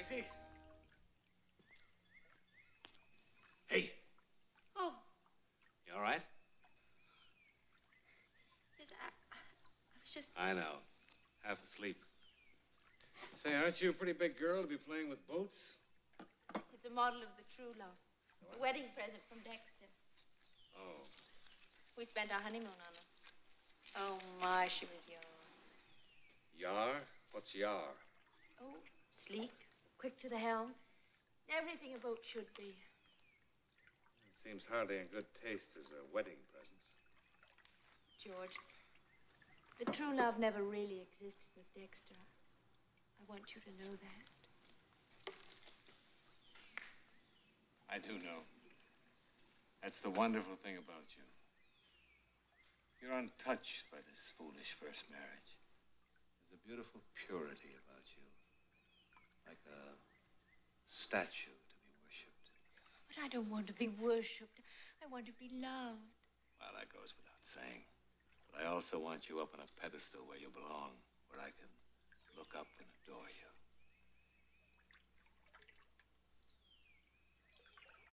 Tracy? Hey. Oh. You all right? Yes, I was just... I know. Half asleep. Say, aren't you a pretty big girl to be playing with boats? It's a model of the true love. A wedding present from Dexter. Oh. We spent our honeymoon on her. Oh, my, she was young. Yar? What's yar? Oh, sleek, quick to the helm. Everything a boat should be. It seems hardly in good taste as a wedding present. George, the true love never really existed with Dexter. I want you to know that. I do know. That's the wonderful thing about you. You're untouched by this foolish first marriage. There's a beautiful purity about you. Like a statue to be worshipped. But I don't want to be worshipped. I want to be loved. Well, that goes without saying. But I also want you up on a pedestal where you belong, where I can look up and adore